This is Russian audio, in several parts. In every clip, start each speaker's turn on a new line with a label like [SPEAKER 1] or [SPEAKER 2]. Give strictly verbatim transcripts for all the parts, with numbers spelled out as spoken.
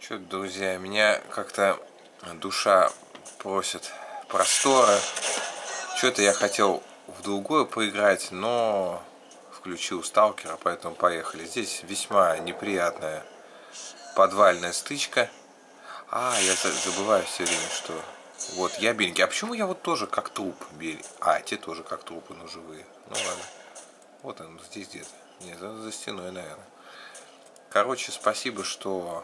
[SPEAKER 1] Что-то, друзья, меня как-то душа просит простора. Что-то я хотел в другое поиграть, но включил сталкера, поэтому поехали. Здесь весьма неприятная подвальная стычка. А, я забываю все время, что вот я беленький. А почему я вот тоже как труп белый? А, те тоже как трупы, но живые. Ну ладно. Вот он здесь где-то. Нет, за, за стеной, наверное. Короче, спасибо, что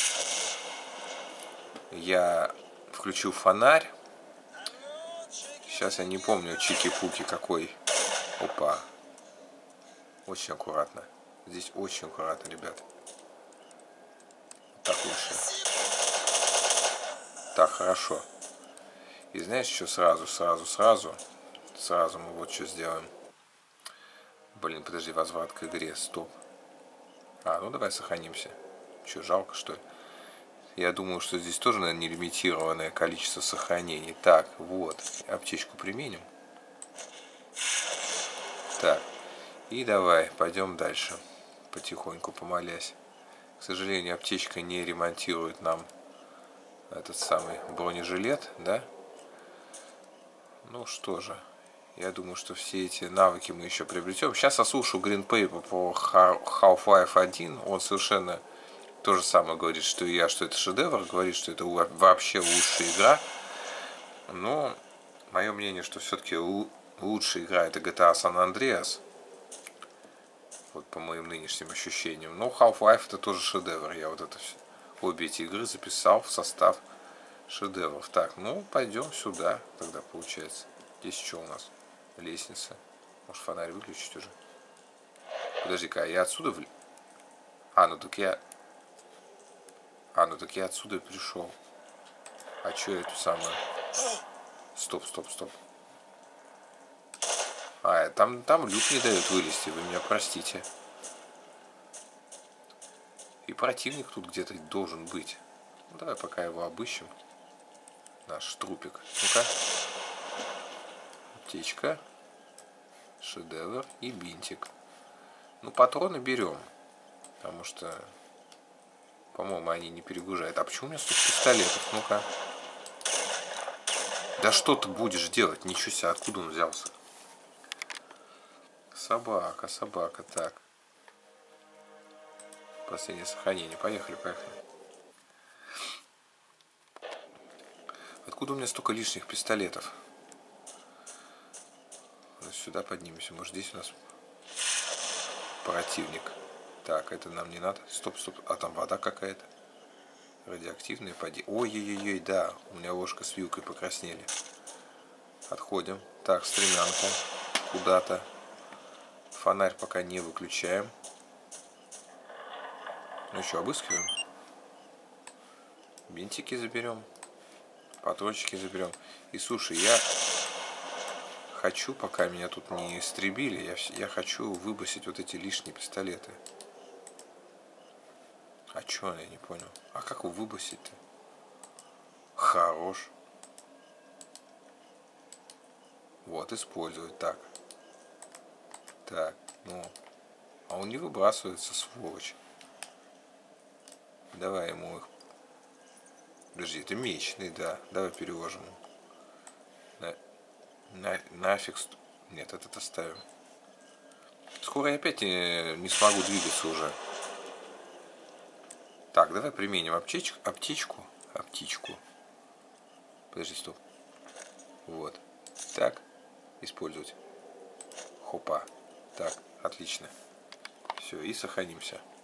[SPEAKER 1] я включил фонарь. Сейчас я не помню чики-пуки какой. Опа. Очень аккуратно. Здесь очень аккуратно, ребят. Так лучше. Так, хорошо. И знаешь, что сразу, сразу, сразу? Сразу мы вот что сделаем. Блин, подожди, возврат к игре. Стоп. А, ну давай сохранимся. Че, жалко, что ли? Я думаю, что здесь тоже, наверное, нелимитированное количество сохранений. Так, вот. Аптечку применим. Так. И давай, пойдем дальше. Потихоньку помолясь. К сожалению, аптечка не ремонтирует нам этот самый бронежилет, да? Ну что же. Я думаю, что все эти навыки мы еще приобретем. Сейчас я слушаю Greenpaper по Half-Life один. Он совершенно то же самое говорит, что и я, что это шедевр. Говорит, что это вообще лучшая игра. Но мое мнение, что все-таки лучшая игра это джи ти эй San Andreas. Вот по моим нынешним ощущениям. Но Half-Life это тоже шедевр. Я вот это все, обе эти игры записал в состав шедевров. Так, ну пойдем сюда тогда получается. Здесь что у нас? Лестница. Может фонарь выключить уже? Подожди-ка, я отсюда в... А, ну так я... А, ну так я отсюда пришел. А что эту самую? Стоп, стоп, стоп. А, там, там люк не дает вылезти, вы меня простите. И противник тут где-то должен быть. Ну, давай пока его обыщем. Наш трупик. Ну-ка. Аптечка. Шедевр и бинтик. Ну, патроны берем. Потому что, по-моему, они не перегружают. А почему у меня столько пистолетов? Ну-ка. Да что ты будешь делать? Ничего себе, откуда он взялся? Собака, собака, так. Последнее сохранение. Поехали, поехали. Откуда у меня столько лишних пистолетов? Сюда поднимемся. Может, здесь у нас противник. Так, это нам не надо. Стоп, стоп. А там вода какая-то. Радиоактивная поди. Ой-ой-ой, да. У меня ложка с вилкой покраснели. Отходим. Так, стремянка. Куда-то. Фонарь пока не выключаем. Ну что, обыскиваем. Бинтики заберем. Патрончики заберем. И слушай, я хочу, пока меня тут не истребили, я, я хочу выбросить вот эти лишние пистолеты. А чё, я не понял. А как его выбросить-то? Хорош. Вот, использовать. Так. Так, ну. А он не выбрасывается, сволочь. Давай ему их. Подожди, это мечный, да. Давай переложим. На, на, нафиг. Нет, этот оставим. Скоро я опять не, не смогу двигаться уже. Так, давай применим аптечку. Аптечку. Аптечку. Подожди, стоп. Вот. Так. Использовать. Хопа. Так, отлично. Все, и сохранимся.